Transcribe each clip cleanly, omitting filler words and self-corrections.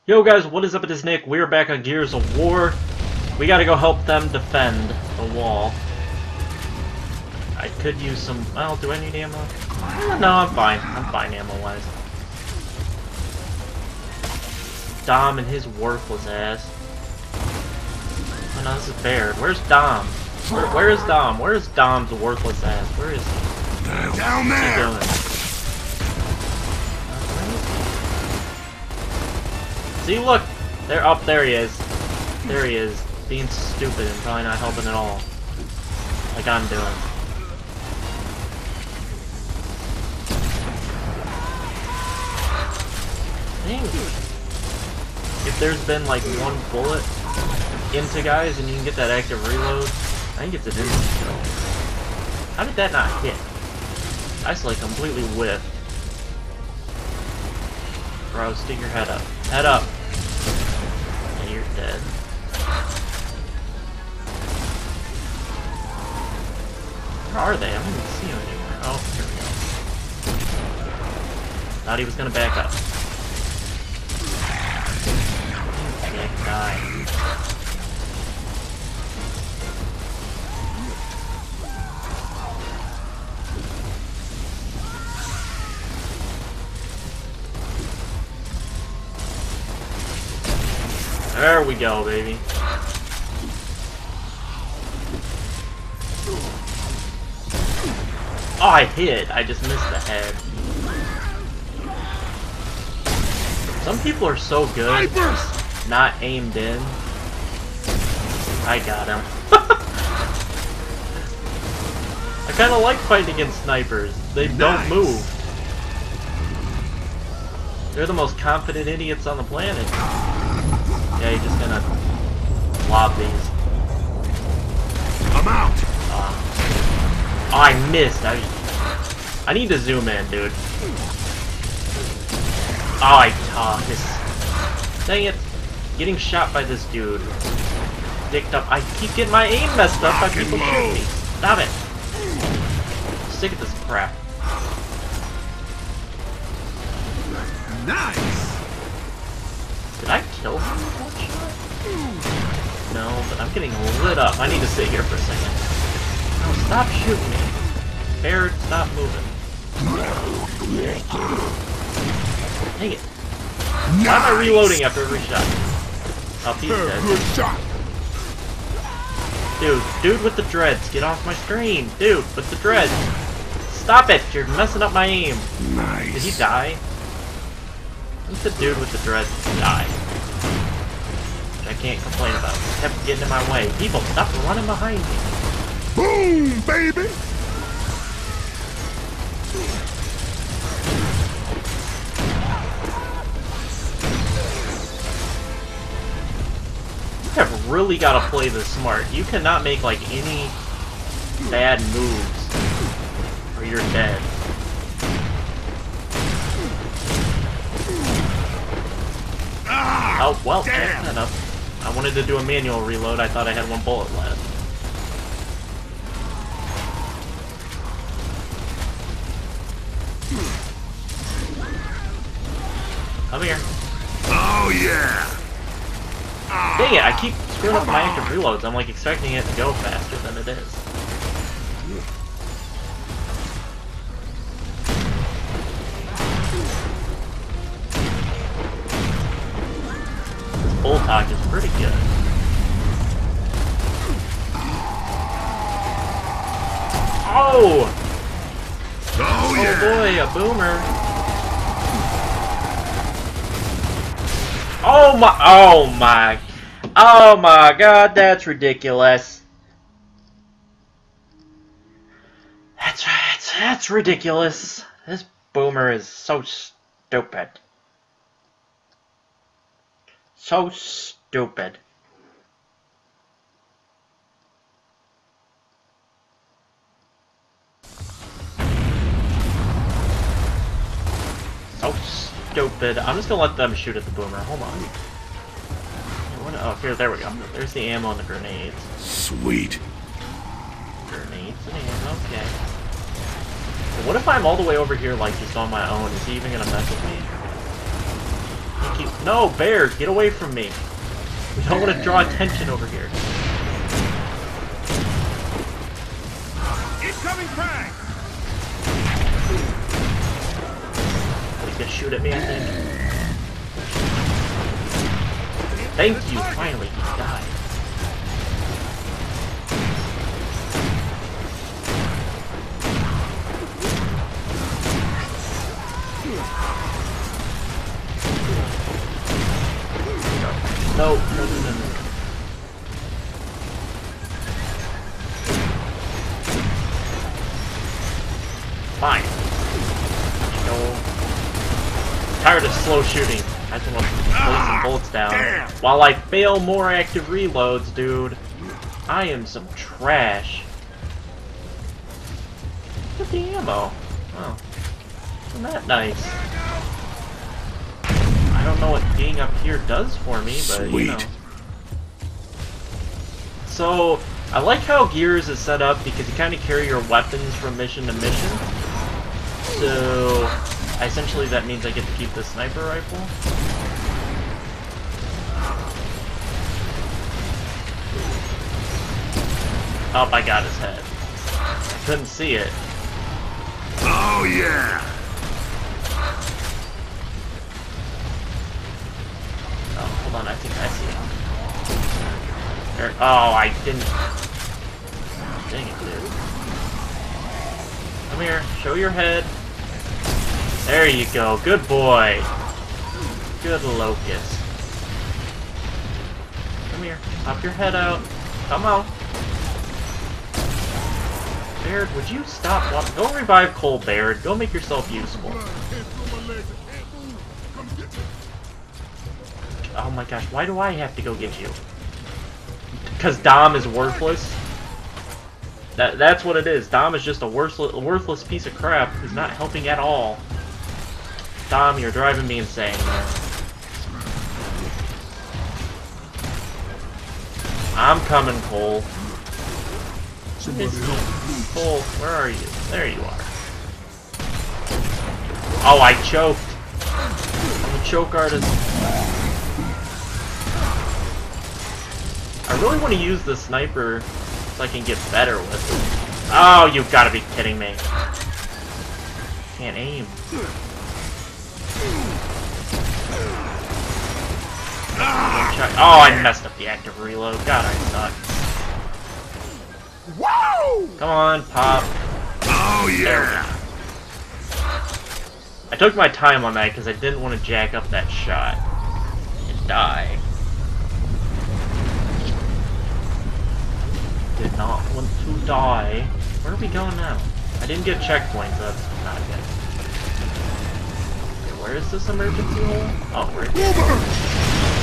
Yo guys, what is up? It is Nick. We're back on Gears of War. We gotta go help them defend the wall. I could use some... well, do I need ammo? No, I'm fine. I'm fine ammo-wise. Dom and his worthless ass. Oh no, this is Baird. Where's Dom? Where is Dom? Where is Dom's worthless ass? Where is he? Down there! What's he doing? See, look! There, up there he is. There he is. Being stupid and probably not helping at all. Like I'm doing. Dang. If there's been like one bullet into guys and you can get that active reload, I think it's an instant kill. How did that not hit? I just like completely whiffed. Bro, stick your head up. Head up! Yeah, you're dead. Where are they? I don't even see them anymore. Oh, here we go. Thought he was gonna back up. Dick, die. There we go, baby. Oh, I hit. I just missed the head. Some people are so good, not aimed in. I got him. I kind of like fighting against snipers. They don't move. They're the most confident idiots on the planet. Yeah, you're just gonna lob these. I'm out! Oh, I missed. I need to zoom in, dude. Oh, I this. Dang it. Getting shot by this dude. Dicked up. I keep getting my aim messed up by people shooting me. Stop it. I'm sick of this crap. Nice! Did I kill him with one shot? No, but I'm getting lit up. I need to sit here for a second. No, stop shooting me. Baird, stop moving. Dang it. Why am I reloading after every shot? Oh, he's dead. Good shot! Dude with the dreads, get off my screen. Dude with the dreads. Stop it, you're messing up my aim. Nice. Did he die? Who's the dude with the dreads die? Which I can't complain about. He kept getting in my way. People, stop running behind me. Boom, baby! You have really got to play this smart. You cannot make like any bad moves, or you're dead. Oh, well, that's not enough. I wanted to do a manual reload. I thought I had one bullet left. Come here. Oh, yeah! Dang it, I keep screwing up my active reloads. I'm like expecting it to go faster than it is. This Boltok is pretty good. Oh! Oh, Oh yeah! boy, a boomer. Oh my god, that's ridiculous. That's ridiculous. This boomer is so stupid. So stupid. So stupid. I'm just gonna let them shoot at the boomer. Hold on. Oh, here, there we go. There's the ammo and the grenades. Sweet. Grenades and ammo, okay. What if I'm all the way over here, like, just on my own? Is he even gonna mess with me? keep... No, bear, get away from me. We don't want to draw attention over here. Incoming frag! He's gonna shoot at me, I think. Thank you, finally, he died. No, no, no, no, no. Fine. No. Tired of slow shooting. I just want to lay some bullets down. While I fail more active reloads, dude. I am some trash. Look at the ammo. Oh. Isn't that nice? I don't know what being up here does for me, but you know. So, I like how Gears is set up because you kind of carry your weapons from mission to mission. So, essentially that means I get to keep the sniper rifle. Oh, I got his head. I couldn't see it. Oh yeah! Oh, hold on, I think I see it. There, oh, I didn't... Dang it, dude. Come here, show your head. There you go, good boy. Good Locust. Come here, pop your head out. Come on. Baird, would you stop walking? Go revive Cole, Baird. Go make yourself useful. Oh my gosh, why do I have to go get you? Because Dom is worthless? That's what it is. Dom is just a worthless piece of crap who's not helping at all. Dom, you're driving me insane, man. I'm coming, Cole. Cole, where are you? There you are. Oh, I choked. I'm a choke artist. I really want to use the sniper so I can get better with it. Oh, you've got to be kidding me. Can't aim. Oh, I messed up the active reload. God, I suck. Whoa! Come on, pop. Oh yeah! I took my time on that because I didn't want to jack up that shot and die. Did not want to die. Where are we going now? I didn't get checkpoints, that's not good. Okay, where is this emergency hole? Oh, right here.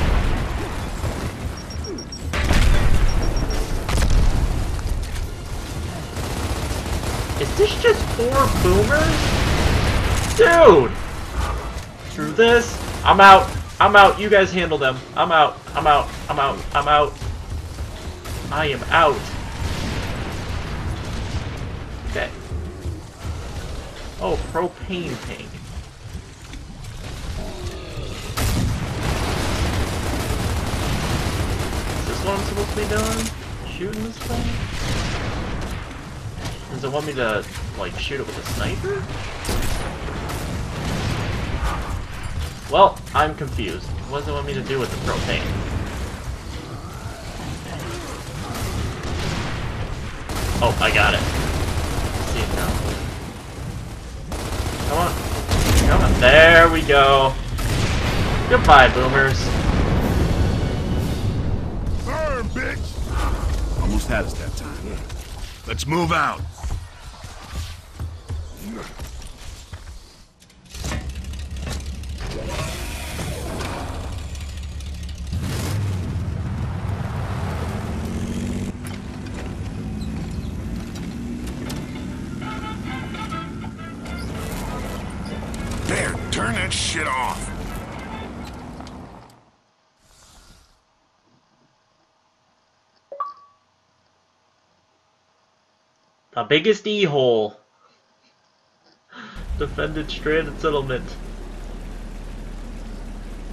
Is this just 4 boomers? Dude! Through this? I'm out. I'm out. You guys handle them. I'm out. I'm out. I'm out. I'm out. I am out. Okay. Oh, propane tank. Is this what I'm supposed to be doing? Shooting this thing? Does it want me to, like, shoot it with a sniper? Well, I'm confused. What does it want me to do with the propane? Oh, I got it. See it now. Come on. Come on. There we go. Goodbye, boomers. Burn, bitch! Almost had us that time. Let's move out. There, turn that shit off. The biggest E-hole. Defended stranded settlement.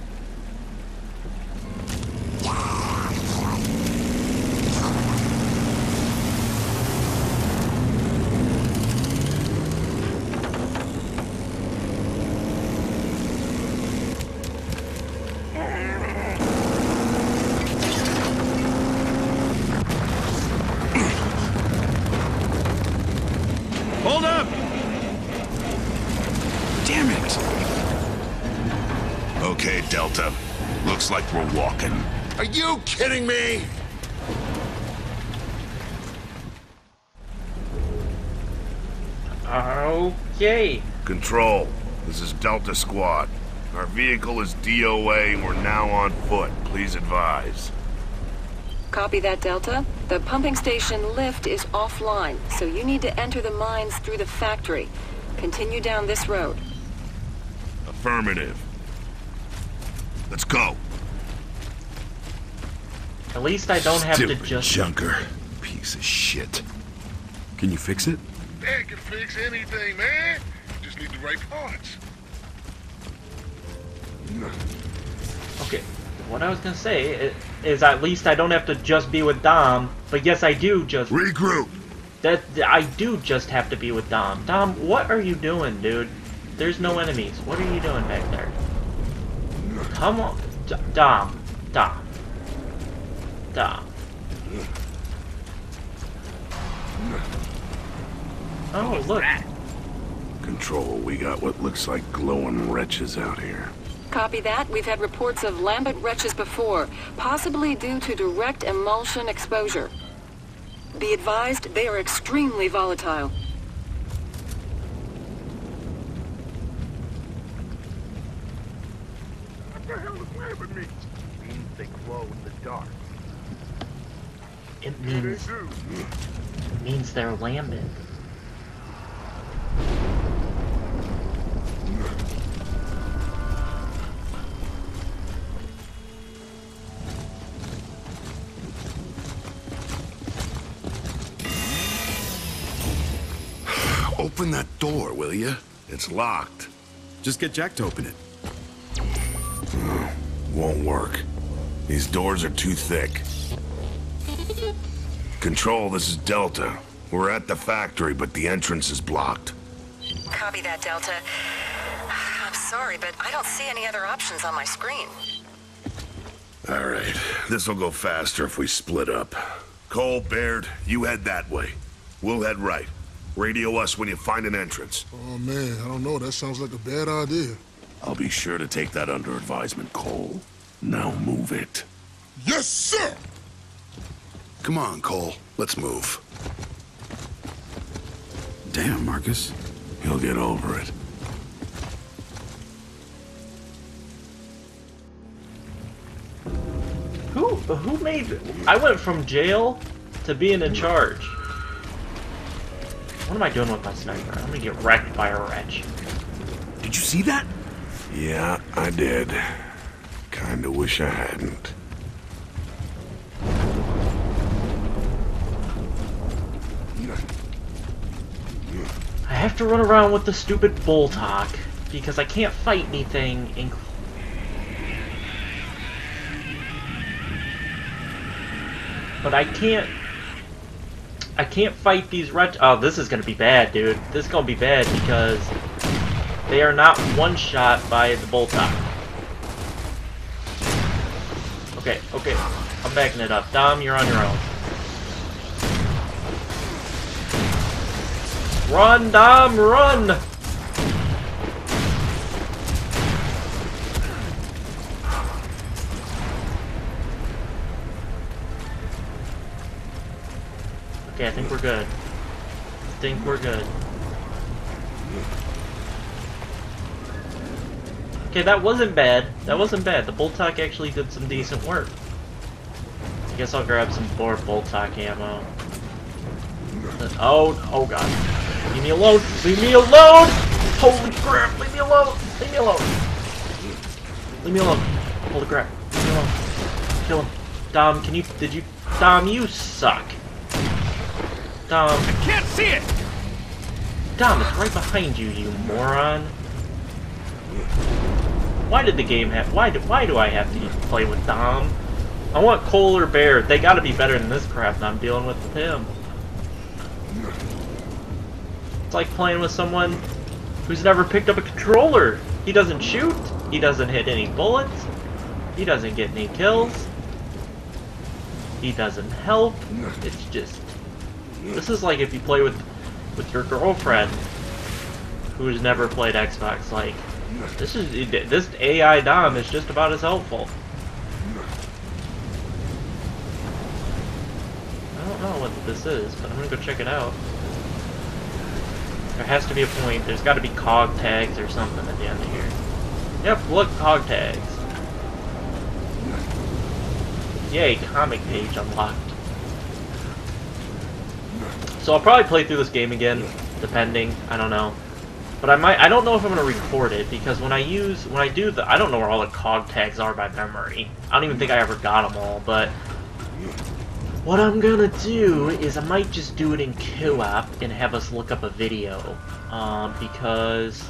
Damn it! Okay, Delta. Looks like we're walking. Are you kidding me? Okay. Control, this is Delta Squad. Our vehicle is DOA and we're now on foot. Please advise. Copy that, Delta. The pumping station lift is offline, so you need to enter the mines through the factory. Continue down this road. Affirmative. Let's go. At least I don't have to Stupid just... junker. Piece of shit. Can you fix it? Man can fix anything, man. Just need the right parts. Okay, what I was gonna say is at least I don't have to just be with Dom, but yes, I do just... Regroup! I do just have to be with Dom. Dom, what are you doing, dude? There's no enemies. What are you doing back there? Come on. Dom. Oh, look. Control, we got what looks like glowing wretches out here. Copy that. We've had reports of lambent wretches before, possibly due to direct emulsion exposure. Be advised, they are extremely volatile. What the hell is lambent meat? Means they glow in the dark. It Yeah, they means, do. means they're lambent. Open that door, will you? It's locked. Just get Jack to open it. Won't work. These doors are too thick. Control, this is Delta. We're at the factory, but the entrance is blocked. Copy that, Delta. I'm sorry, but I don't see any other options on my screen. All right, this'll go faster if we split up. Cole, Baird, you head that way. We'll head right. Radio us when you find an entrance. Oh, man, I don't know. That sounds like a bad idea. I'll be sure to take that under advisement, Cole. Now move it. Yes, sir! Come on, Cole. Let's move. Damn, Marcus. He'll get over it. Who made... I went from jail to being in charge. What am I doing with my sniper? I'm gonna get wrecked by a wretch. Did you see that? Yeah, I did. Kinda wish I hadn't. I have to run around with the stupid Boltok because I can't fight anything. But I can't fight these wretch. Oh, this is gonna be bad, dude. This is gonna be bad because they are not one-shot by the Boltok. Okay, I'm backing it up. Dom, you're on your own. Run, Dom, run! Okay, I think we're good. Okay, that wasn't bad. The Boltok actually did some decent work. I guess I'll grab some more Boltok ammo. Oh god. Leave me alone! Holy crap! Leave me alone! Holy crap. Leave me alone. Kill him. Dom, Dom, you suck. Dom. I can't see it! Dom, it's right behind you, you moron. Why did the game have... Why do I have to play with Dom? I want Cole or Baird. They gotta be better than this crap that I'm dealing with him. It's like playing with someone who's never picked up a controller. He doesn't shoot. He doesn't hit any bullets. He doesn't get any kills. He doesn't help. It's just... This is like if you play with your girlfriend who's never played Xbox, like, this AI Dom is just about as helpful. I don't know what this is, but I'm gonna go check it out. There has to be a point. There's got to be cog tags or something at the end of here. Yep, look, cog tags. Yay, comic page unlocked. So I'll probably play through this game again, depending. I don't know. But I don't know if I'm gonna record it, because when I do I don't know where all the cog tags are by memory. I don't even think I ever got them all, but what I'm gonna do is I might just do it in co-op and have us look up a video, because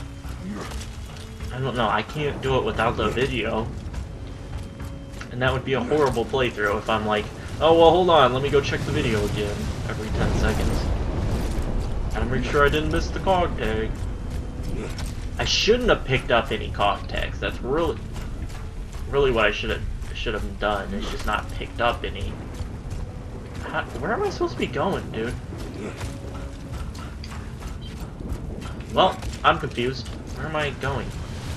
I don't know, I can't do it without the video, and that would be a horrible playthrough if I'm like, oh well, hold on, let me go check the video again every 10 seconds. Gotta make sure I didn't miss the cog tag. I shouldn't have picked up any cog tags. That's really what I should have done. Is just not picked up any. Where am I supposed to be going, dude? Well, I'm confused. Where am I going?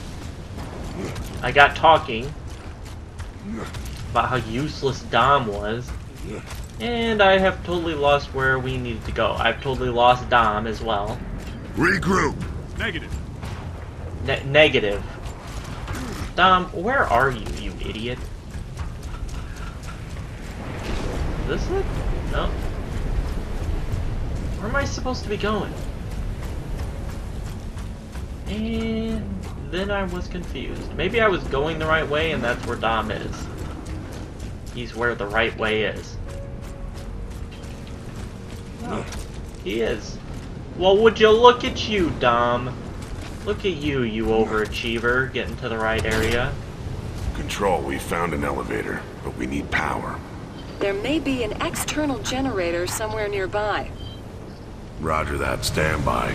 I got talking about how useless Dom was, and I have totally lost where we needed to go. I've totally lost Dom as well. Regroup. Negative. Negative. Dom, where are you, you idiot? Is this it? No. Where am I supposed to be going? And then I was confused. Maybe I was going the right way and that's where Dom is. He's where the right way is. Oh, he is. Well, would you look at you, Dom? Look at you, you overachiever, getting to the right area. Control, we found an elevator, but we need power. There may be an external generator somewhere nearby. Roger that, stand by.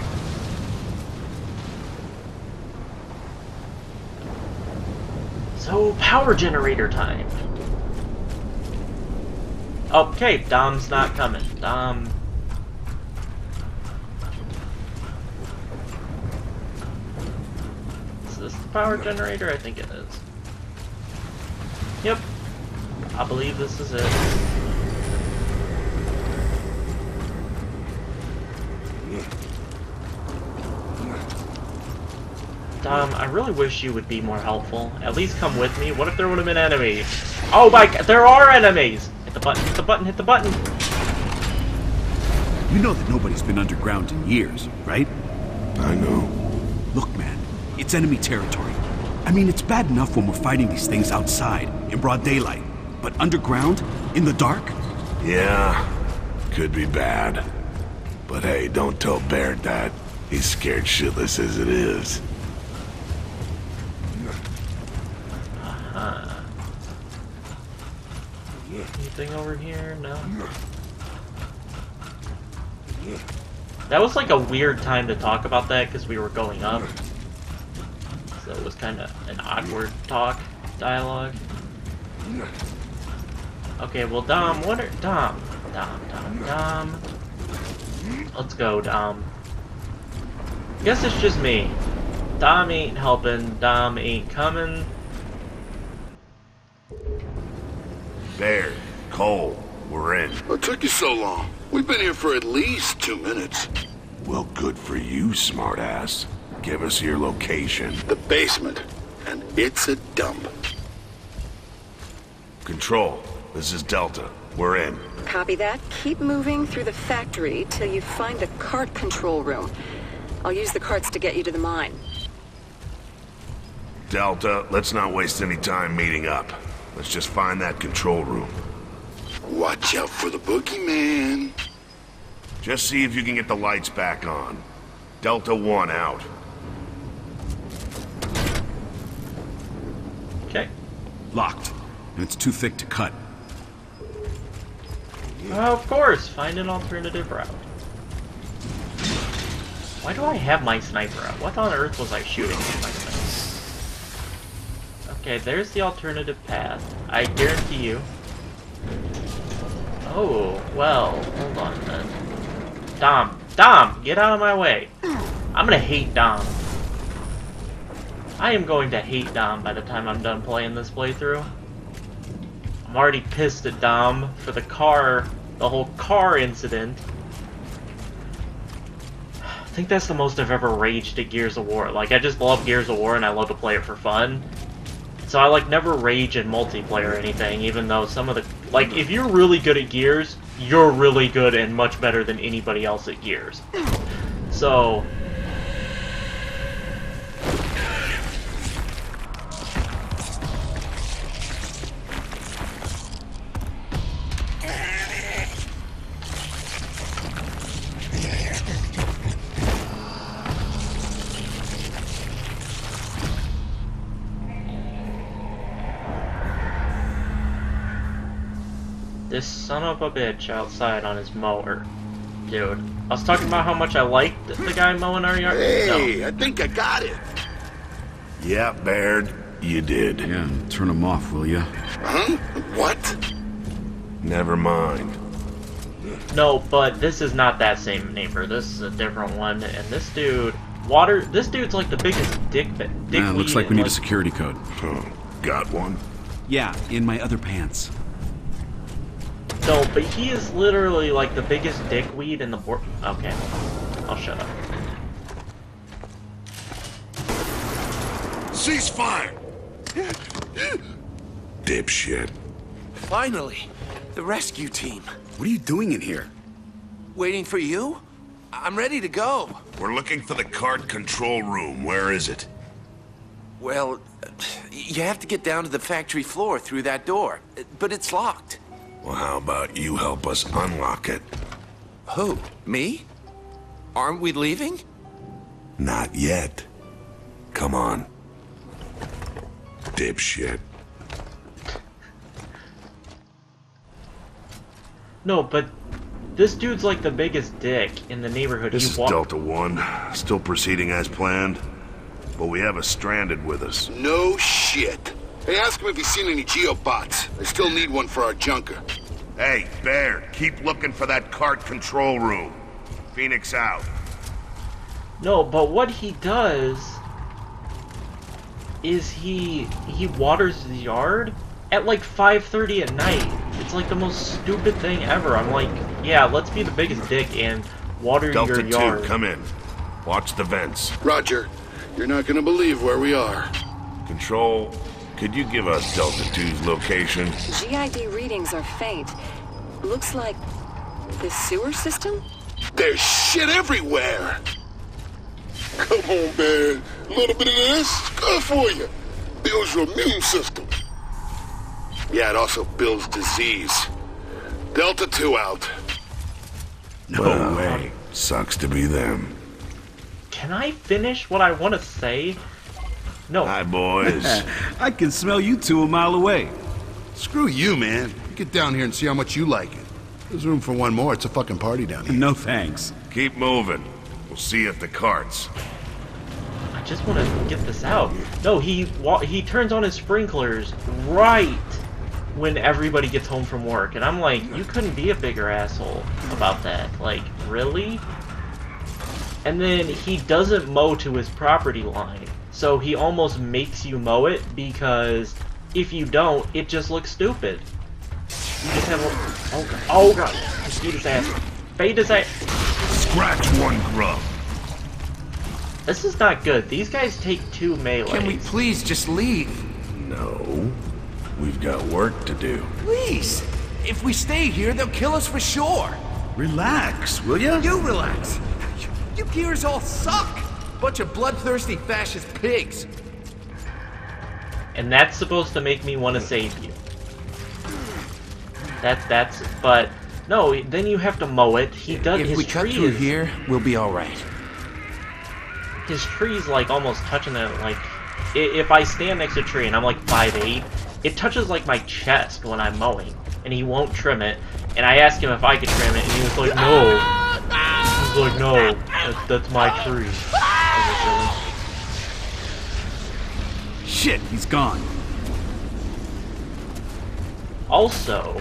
So, power generator time. Okay, Dom's not coming. Dom... Is this the power generator? I think it is. Yep. I believe this is it. Dom, I really wish you would be more helpful. At least come with me. What if there would have been enemies? Oh my god, there are enemies! Hit the button, hit the button, hit the button! You know that nobody's been underground in years, right? I know. Look, man, it's enemy territory. I mean, it's bad enough when we're fighting these things outside, in broad daylight. But underground? In the dark? Yeah, could be bad. But hey, don't tell Baird that. He's scared shitless as it is. Anything over here? No. That was like a weird time to talk about that because we were going up. So it was kind of an awkward dialogue. Okay, well, Dom, Dom. Let's go, Dom. Guess it's just me. Dom ain't helping, Dom ain't coming. Baird, Cole, we're in. What took you so long? We've been here for at least 2 minutes. Well, good for you, smartass. Give us your location. The basement. And it's a dump. Control, this is Delta. We're in. Copy that. Keep moving through the factory till you find the cart control room. I'll use the carts to get you to the mine. Delta, let's not waste any time meeting up. Let's just find that control room. Watch out for the boogeyman. Just see if you can get the lights back on. Delta 1 out. Okay. Locked. And it's too thick to cut. Of course, find an alternative route. Why do I have my sniper out? What on earth was I shooting with my sniper? Okay, there's the alternative path. I guarantee you. Oh, well, hold on then. Dom, get out of my way. I'm gonna hate Dom. I am going to hate Dom by the time I'm done playing this playthrough. I'm already pissed at Dom for the whole car incident. I think that's the most I've ever raged at Gears of War. Like, I just love Gears of War and I love to play it for fun. So I, like, never rage in multiplayer or anything, even though some of the... Like, if you're really good at Gears, you're really good and much better than anybody else at Gears. So... This son of a bitch outside on his mower. Dude, I was talking about how much I liked the guy mowing our yard. Hey, No. I think I got it. Yeah, Baird, you did. Yeah, turn them off, will ya? Huh? What? Never mind. No, but this is not that same neighbor. This is a different one. And this dude, this dude's like the biggest dick Yeah, looks like we need a like, security code. Oh, got one? Yeah, in my other pants. No, but he is literally like the biggest dickweed in the board. Okay, I'll shut up. Ceasefire! Dipshit. Finally, the rescue team. What are you doing in here? Waiting for you? I'm ready to go. We're looking for the cart control room. Where is it? Well, you have to get down to the factory floor through that door, but it's locked. Well, how about you help us unlock it? Who? Me? Aren't we leaving? Not yet. Come on. Dipshit. No, but this dude's like the biggest dick in the neighborhood. This He is wa- Delta One. Still proceeding as planned. But we have a stranded with us. No shit. Hey, ask him if he's seen any geobots. I still need one for our junker. Hey, Baird, keep looking for that cart control room. Phoenix out. No, but what he does is he waters his yard at like 5:30 at night. It's like the most stupid thing ever. I'm like, yeah, let's be the biggest dick and water Delta your yard. 2, come in. Watch the vents. Roger. You're not gonna believe where we are. Control, could you give us Delta 2's location? GID readings are faint. Looks like the sewer system? There's shit everywhere. Come on, man. A little bit of this, good for you. Builds your immune system. Yeah, it also builds disease. Delta 2 out. No way. Sucks to be them. Can I finish what I want to say? No. Hi, boys. I can smell you two a mile away. Screw you, man. You get down here and see how much you like it. There's room for one more. It's a fucking party down here. No thanks. Keep moving. We'll see you at the carts. I just want to get this out. No, he turns on his sprinklers right when everybody gets home from work, and I'm like, you couldn't be a bigger asshole about that. Like, really? And then he doesn't mow to his property line, so he almost makes you mow it, because if you don't, it just looks stupid. You just have a... Oh god. Just beat his ass. Fade his ass. Scratch one grub. This is not good. These guys take 2 melee. Can we please just leave? No. We've got work to do. Please! If we stay here, they'll kill us for sure. Relax, will ya? You relax. You gears all suck. Bunch of bloodthirsty fascist pigs. And that's supposed to make me want to save you. But no, then you have to mow it. He does. If his we cut tree through is, here, we'll be all right. His tree's like almost touching it. Like, if I stand next to a tree and I'm like 5'8", it touches like my chest when I'm mowing, and he won't trim it. And I asked him if I could trim it, and he was like, no. He's like, no, that's my tree. I was like, Shit, he's gone. also,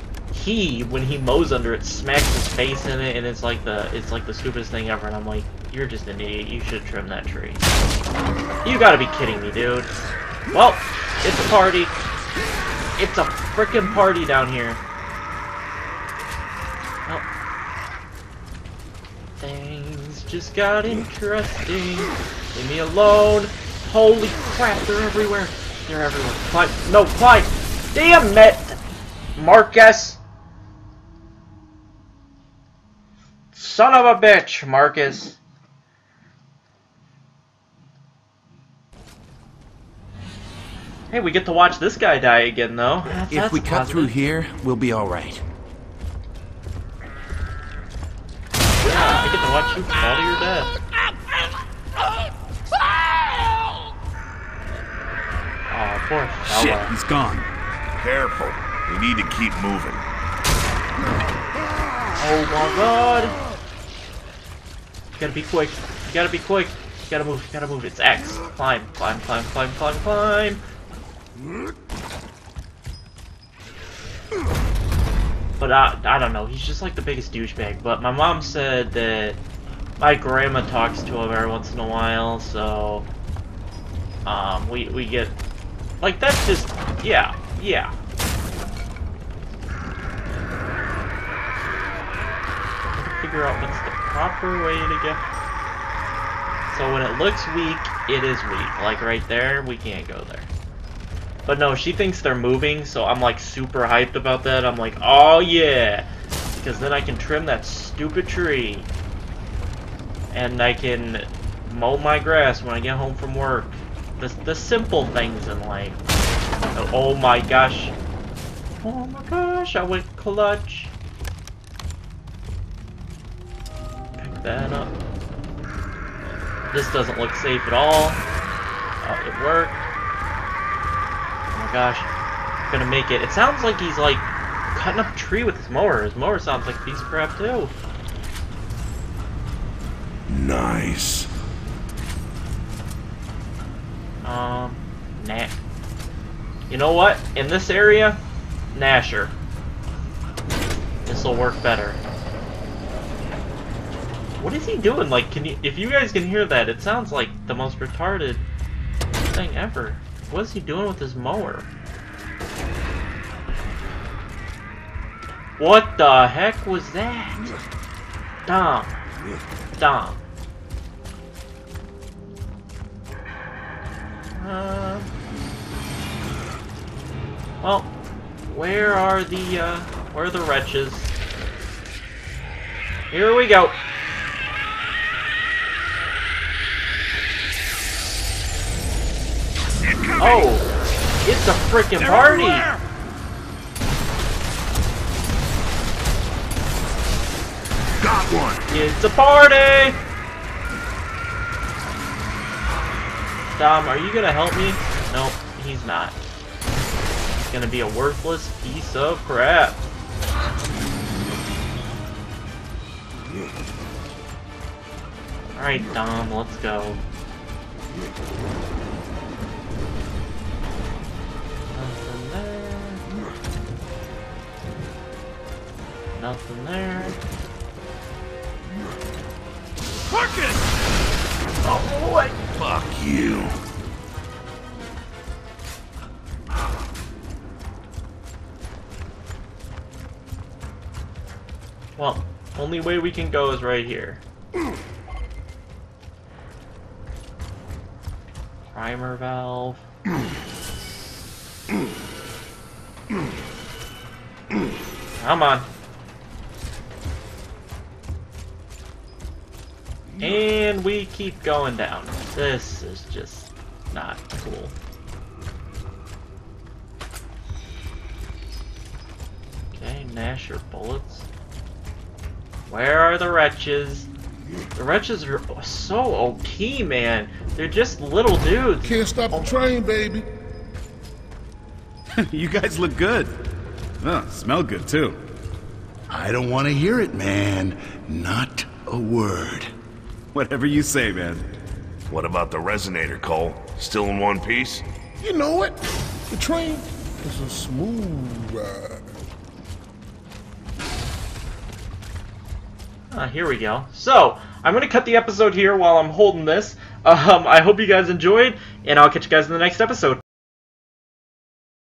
when he mows under it, smacks his face in it, and it's like the stupidest thing ever. And I'm like, You're just an idiot. You should trim that tree. You gotta be kidding me, dude. Well, it's a party. It's a frickin' party down here. Oh. Things just got interesting. Leave me alone. Holy crap, they're everywhere. They're everywhere. Climb. No, climb. Damn it! Marcus. Son of a bitch, Marcus. Hey, we get to watch this guy die again, though. If we cut through here, we'll be all right. Yeah, I get to watch you fall to your death. Oh, of course. Shit, he's gone. Careful. We need to keep moving. Oh my god. You gotta be quick. You gotta be quick. You gotta move. You gotta move. It's X. Climb, climb, climb, climb, climb, climb. But I don't know. He's just like the biggest douchebag. But my mom said that my grandma talks to him every once in a while, so we get like that's just yeah. Figure out what's the proper way to get. So when it looks weak, it is weak. Like right there, we can't go there. But no, she thinks they're moving, so I'm like super hyped about that. I'm like, oh yeah, because then I can trim that stupid tree, and I can mow my grass when I get home from work. The simple things in life. Oh my gosh. Oh my gosh, I went clutch. Pick that up. This doesn't look safe at all. Oh, it worked. Oh my gosh. I'm gonna make it. It sounds like he's like cutting up a tree with his mower. His mower sounds like a piece of crap too. Nice. Nah. You know what? In this area, Nasher. This'll work better. What is he doing? Like, can you? If you guys can hear that, it sounds like the most retarded thing ever. What is he doing with his mower? What the heck was that? Dom. Well, where are the wretches? Here we go. Oh, it's a freaking party! Got one! It's a party! Dom, are you gonna help me? Nope, he's not. He's gonna be a worthless piece of crap. Alright, Dom, let's go. Nothing there. Marcus! Oh boy! Fuck you. Well, only way we can go is right here. Primer valve. Come on. And we keep going down. This is just not cool. Okay, Nasher bullets. Where are the wretches? The wretches are so OP, man. They're just little dudes. Can't stop the train, baby. You guys look good. Oh, smell good too. I don't want to hear it, man. Not a word. Whatever you say, man. What about the resonator, Cole? Still in one piece? You know what? The train is a smooth ride. Here we go. So, I'm going to cut the episode here while I'm holding this. I hope you guys enjoyed, and I'll catch you guys in the next episode.